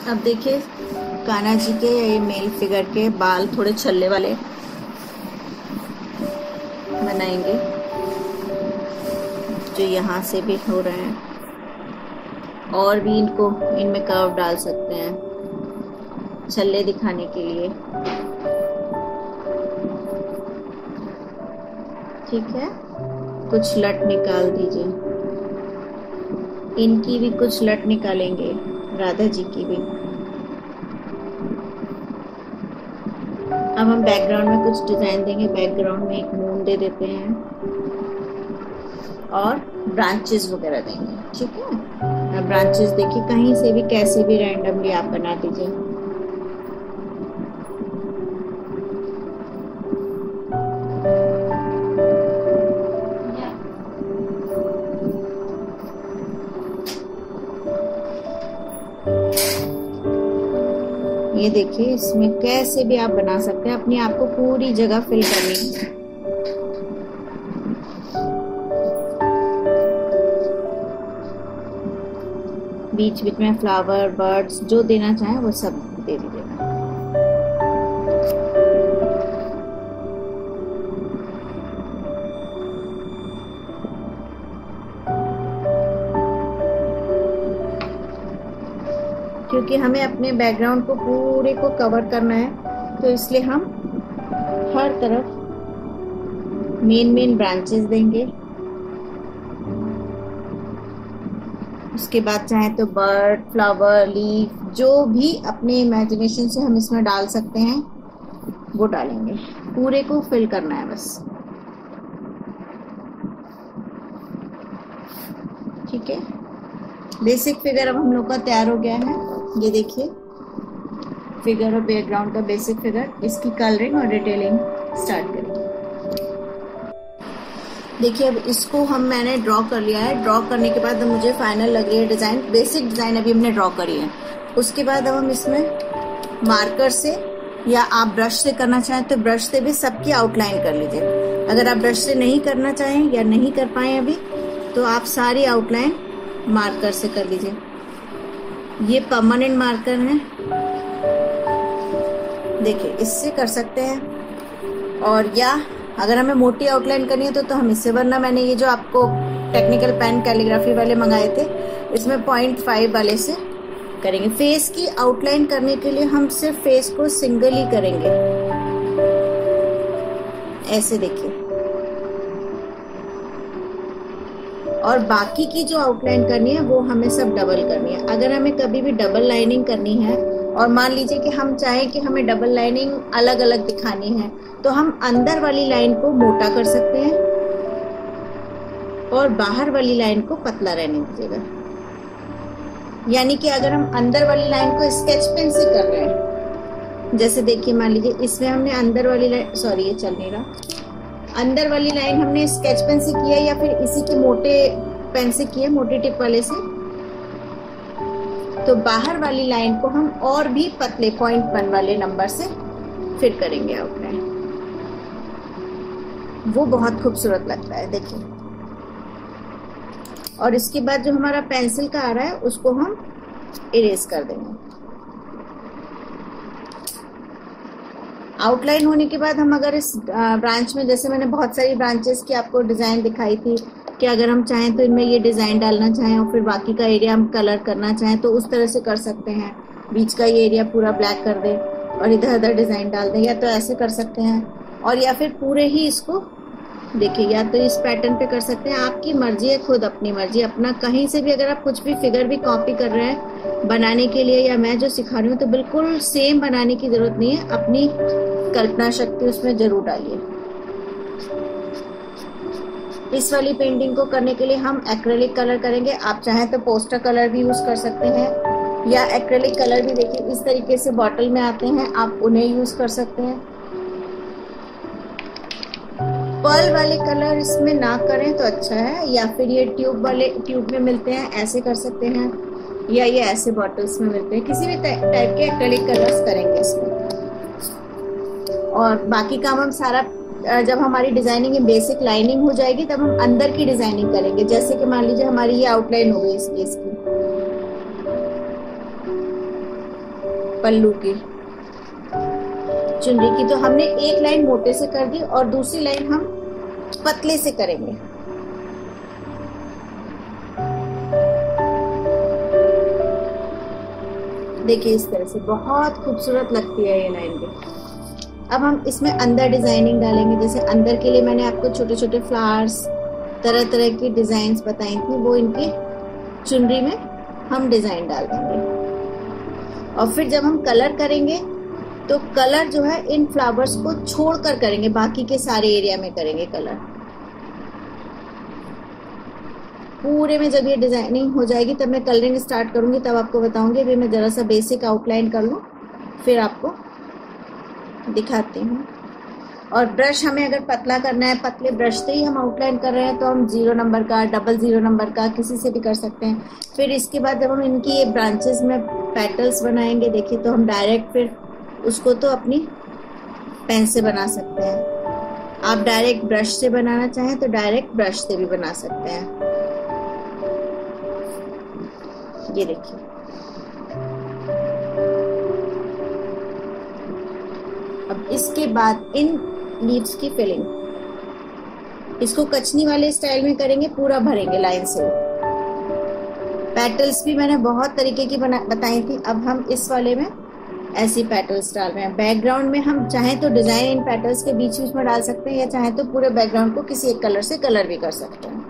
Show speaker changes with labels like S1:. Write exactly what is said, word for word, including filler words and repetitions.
S1: अब देखिए कान्हा जी के ये मेल फिगर के बाल थोड़े छल्ले वाले बनाएंगे, जो यहाँ से भी हो रहे हैं, और भी इनको इनमें कर्व डाल सकते हैं छल्ले दिखाने के लिए। ठीक है, कुछ लट निकाल दीजिए। इनकी भी कुछ लट निकालेंगे, राधा जी की भी। अब हम बैकग्राउंड में कुछ डिजाइन देंगे। बैकग्राउंड में एक मून दे देते हैं और ब्रांचेस वगैरह देंगे। ठीक है, अब ब्रांचेस देखिए कहीं से भी कैसे भी रैंडमली आप बना दीजिए। ये देखिए इसमें कैसे भी आप बना सकते हैं, अपने आप को पूरी जगह फिल करनी है। बीच बीच में फ्लावर, बर्ड्स जो देना चाहें वो सब दे दीजिएगा। क्योंकि हमें अपने बैकग्राउंड को पूरे को कवर करना है, तो इसलिए हम हर तरफ मेन मेन ब्रांचेस देंगे। उसके बाद चाहे तो बर्ड, फ्लावर, लीफ, जो भी अपने इमेजिनेशन से हम इसमें डाल सकते हैं वो डालेंगे। पूरे को फिल करना है बस। ठीक है, बेसिक फिगर अब हम लोग का तैयार हो गया है। ये देखिए फिगर और बैकग्राउंड का बेसिक फिगर। इसकी कलरिंग और डिटेलिंग स्टार्ट करेंगे। देखिए अब इसको हम मैंने ड्रॉ कर लिया है। ड्रॉ करने के बाद मुझे फाइनल लग रही है डिजाइन। बेसिक डिजाइन अभी हमने ड्रॉ करी है। उसके बाद अब हम इसमें मार्कर से या आप ब्रश से करना चाहें तो ब्रश से भी सबकी आउटलाइन कर लीजिए। अगर आप ब्रश से नहीं करना चाहें या नहीं कर पाए अभी, तो आप सारी आउटलाइन मार्कर से कर लीजिए। ये परमानेंट मार्कर है, देखिए इससे कर सकते हैं। और या अगर हमें मोटी आउटलाइन करनी है तो तो हम इससे, वरना मैंने ये जो आपको टेक्निकल पेन कैलीग्राफी वाले मंगाए थे, इसमें पॉइंट फाइव वाले से करेंगे। फेस की आउटलाइन करने के लिए हम सिर्फ फेस को सिंगल ही करेंगे, ऐसे देखिए। और बाकी की जो आउटलाइन करनी है वो हमें सब डबल करनी है। अगर हमें कभी भी डबल लाइनिंग करनी है, और मान लीजिए कि हम चाहें कि हमें डबल लाइनिंग अलग अलग दिखानी है, तो हम अंदर वाली लाइन को मोटा कर सकते हैं और बाहर वाली लाइन को पतला रहने दीजिएगा। यानी कि अगर हम अंदर वाली लाइन को स्केच पेन से कर रहे हैं, जैसे देखिए मान लीजिए इसमें हमने अंदर वाली लाइन, सॉरी ये चल नहीं रहा, अंदर वाली लाइन हमने स्केच पेन से किया या फिर इसी के मोटे पेन से किया, मोटे टिप वाले से, तो बाहर वाली लाइन को हम और भी पतले पॉइंट वन वाले नंबर से फिर करेंगे आउटलाइन। वो बहुत खूबसूरत लगता है, देखिए। और इसके बाद जो हमारा पेंसिल का आ रहा है उसको हम इरेज कर देंगे। आउटलाइन होने के बाद हम अगर इस ब्रांच में, जैसे मैंने बहुत सारी ब्रांचेस की आपको डिजाइन दिखाई थी कि अगर हम चाहें तो इनमें ये डिजाइन डालना चाहें और फिर बाकी का एरिया हम कलर करना चाहें तो उस तरह से कर सकते हैं। बीच का ये एरिया पूरा ब्लैक कर दे और इधर उधर डिजाइन डाल दें, या तो ऐसे कर सकते हैं, और या फिर पूरे ही इसको देखिए, या तो इस पैटर्न पे कर सकते हैं। आपकी मर्जी है, खुद अपनी मर्जी। अपना कहीं से भी अगर आप कुछ भी फिगर भी कॉपी कर रहे हैं बनाने के लिए, या मैं जो सिखा रही हूँ, तो बिल्कुल सेम बनाने की जरूरत नहीं है। अपनी कल्पना शक्ति उसमें जरूर डालिए। इस वाली पेंटिंग को करने के लिए हम एक्रेलिक कलर करेंगे। आप चाहें तो पोस्टर कलर भी यूज कर सकते हैं, या एक्रेलिक कलर भी देखिए इस तरीके से बॉटल में आते हैं, आप उन्हें यूज कर सकते हैं। पर्ल वाले कलर इसमें ना करें तो अच्छा है, या फिर ये ट्यूब वाले, ट्यूब में मिलते हैं, ऐसे कर सकते हैं, या ये ऐसे बॉटल्स में मिलते हैं। किसी भी टाइप के एक्रेलिक कलर्स करेंगे इसमें। और बाकी काम हम सारा, जब हमारी डिजाइनिंग में बेसिक लाइनिंग हो जाएगी तब हम अंदर की डिजाइनिंग करेंगे। जैसे कि मान लीजिए हमारी ये आउटलाइन हो गई इसकी इसकी पल्लू की चुनरी की। तो हमने एक लाइन मोटे से कर दी और दूसरी लाइन हम पतले से करेंगे। देखिए इस तरह से बहुत खूबसूरत लगती है ये लाइन भी। अब हम इसमें अंदर डिजाइनिंग डालेंगे। जैसे अंदर के लिए मैंने आपको छोटे छोटे फ्लावर्स, तरह तरह की डिजाइन्स बताई थी, वो इनकी चुनरी में हम डिजाइन डाल देंगे। और फिर जब हम कलर करेंगे तो कलर जो है इन फ्लावर्स को छोड़कर करेंगे, बाकी के सारे एरिया में करेंगे कलर। पूरे में जब ये डिजाइनिंग हो जाएगी तब मैं कलरिंग स्टार्ट करूंगी, तब आपको बताऊंगी। अभी मैं जरा सा बेसिक आउटलाइन कर लूं फिर आपको दिखाती हूँ। और ब्रश हमें अगर पतला करना है, पतले ब्रश से ही हम आउटलाइन कर रहे हैं, तो हम जीरो नंबर का, डबल जीरो नंबर का, किसी से भी कर सकते हैं। फिर इसके बाद जब हम इनकी ये ब्रांचेस में पेटल्स बनाएंगे, देखिए, तो हम डायरेक्ट फिर उसको तो अपनी पेन से बना सकते हैं। आप डायरेक्ट ब्रश से बनाना चाहें तो डायरेक्ट ब्रश से भी बना सकते हैं। ये देखिए, अब इसके बाद इन लीव्स की फिलिंग, इसको कचनी वाले स्टाइल में करेंगे, पूरा भरेंगे लाइन से। पेटल्स भी मैंने बहुत तरीके की बना बताई थी। अब हम इस वाले में ऐसी पेटल्स डाल रहे हैं। बैकग्राउंड में हम चाहें तो डिजाइन इन पेटल्स के बीच बीच में डाल सकते हैं, या चाहें तो पूरे बैकग्राउंड को किसी एक कलर से कलर भी कर सकते हैं।